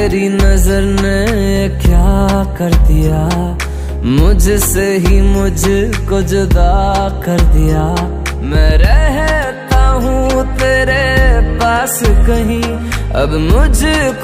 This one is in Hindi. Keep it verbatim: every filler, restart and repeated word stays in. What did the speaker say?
तेरी नजर ने क्या कर दिया, मुझसे ही मुझको जुदा कर दिया। मैं रहता हूँ तेरे पास कहीं, अब मुझ